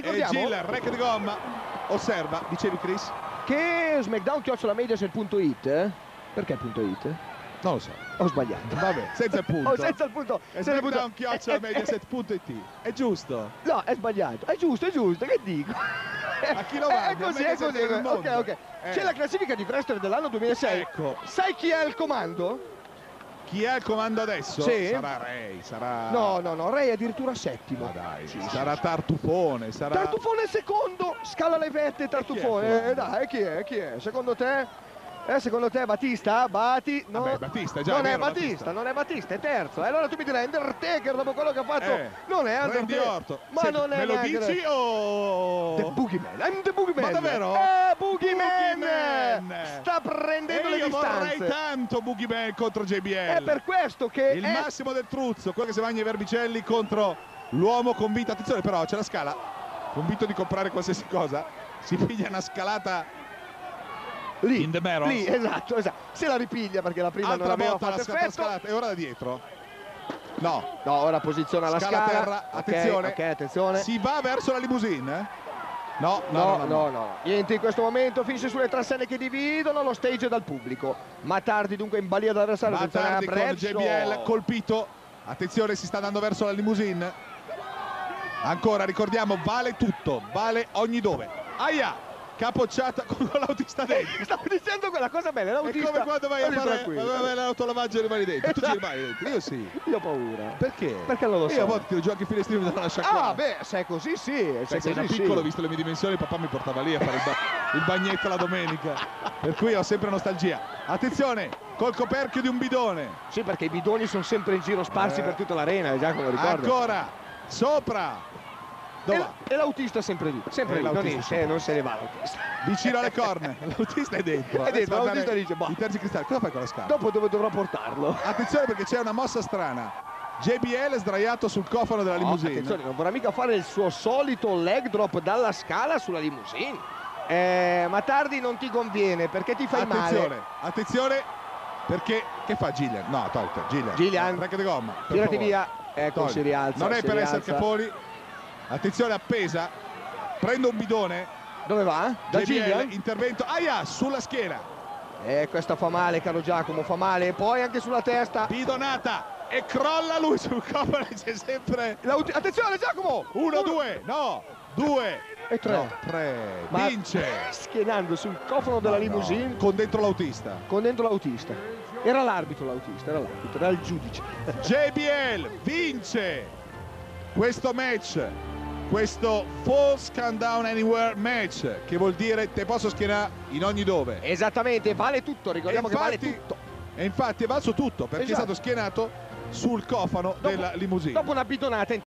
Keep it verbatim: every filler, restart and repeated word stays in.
ricordiamo e Gil, rec di gomma. Osserva, dicevi Chris? che SmackDown chiocciola mediaset punto it, eh? Perché punto .it? Non lo so. Ho sbagliato. Vabbè, senza il punto. Oh, senza il punto. E senza il punto. SmackDown chiocciola mediaset punto it. È giusto. No, è sbagliato. È giusto, è giusto, che dico? A chi lo Eh, mandi? È così, è così. Mediaset nel Ok, mondo. ok. Eh. C'è la classifica di wrestler dell'anno duemilasei. Ecco. Sai chi è al comando? Chi è al comando adesso? Sì. Sarà Ray, sarà... No, no, no, Ray è addirittura settimo. Ma dai, Sì, sarà sì. Tartufone, sarà... Tartufone è secondo, scala le vette, Tartufone. è? Eh, dai, chi è? Chi è? Secondo te? Eh, secondo te Batista? Bati? No. Vabbè, Batista, già, non è è vero, Batista, Batista. non è Batista, è terzo. E allora tu mi dirai Undertaker dopo quello che ha fatto. Eh, non è Randy Undertaker. Orton. Ma Senti, non è me lo neanche- dici o... The Boogeyman, I'm the Boogeyman. Ma davvero? Eh, Boogeyman! Boogeyman! Sta prendendo E le io vorrei distanze. tanto Boogeyman contro J B L. È per questo che Il è... massimo del truzzo, quello che si mangia i vermicelli contro l'uomo convinto. Attenzione però, c'è la scala. Convinto di comprare qualsiasi cosa. Si piglia una scalata lì, in the mirror. lì, esatto, esatto. Se la ripiglia perché la prima Altra non aveva volta la fatto scalata, effetto. scalata. E ora da dietro. No. No, ora posiziona la Scala a scala. terra, Ok, attenzione. ok, attenzione. Si va verso la limousine? eh? No, no, No, no, no, no, no, niente in questo momento, finisce sulle transenne che dividono lo stage dal pubblico. Ma tardi dunque in balia dell'avversario. Ma tardi con J B L colpito. Attenzione, si sta andando verso la limousine. Ancora, ricordiamo, vale tutto, vale ogni dove. Aia! Capocciata con l'autista dentro. Stavo dicendo quella cosa bella, È l'autista. come quando vai a Stai fare tranquillo. l'autolavaggio e rimani dentro. Tu ci rimani dentro, io sì. Io ho paura. Perché? Perché non lo so. Io a volte tiro giù anche i finestrini mi danno una sciacquata. Ah, beh, se è così sì. Se Sai, è sei da così piccolo, sì. visto le mie dimensioni, papà mi portava lì a fare il, ba il bagnetto la domenica. Per cui ho sempre nostalgia. Attenzione, col coperchio di un bidone. Sì, perché i bidoni sono sempre in giro sparsi Eh. per tutta l'arena, Giacomo, ricorda. Ancora, sopra. Dove va? E, e l'autista è sempre lì, sempre Eh, lì, non, l'autista esce, non se ne va l'autista. Vicino alle corna. L'autista è dentro. È dentro, Adesso l'autista andare dice, boh. I terzi cristalli. Cosa fai con la scala? Dopo dove dovrò portarlo? Attenzione perché c'è una mossa strana. J B L è sdraiato sul cofano della No, limousine. attenzione, non vorrà mica fare il suo solito leg drop dalla scala sulla limousine. Eh, ma tardi non ti conviene perché ti fai attenzione, male. attenzione, perché che fa Gillian? No, tolta, Gillian. Gillian. Rec di gomma. per Tirati favore. via. Ecco, Togli. si rialza. Non è si per rialza. essere caponi. Attenzione, appesa. Prendo un bidone. Dove va? Da J B L, Gillian? intervento. Aia, sulla schiena. Eh, questa fa male, caro Giacomo, fa male. E poi anche sulla testa. Bidonata. E crolla lui sul cofano. C'è sempre. L'auti- Attenzione, Giacomo! Uno, due, no, due. E tre. No, tre. Ma Vince. schienando sul cofano della Ma no, limousine con dentro l'autista. con dentro l'autista. Era l'arbitro l'autista, era l'arbitro, era il giudice. J B L vince questo match, questo Falls Countdown Anywhere match, che vuol dire te posso schienare in ogni dove. Esattamente, vale tutto, ricordiamo E che vale infatti- tutto. E infatti è valso tutto perché Esatto. è stato schienato sul cofano Dopo- della limousine. Dopo una bidonata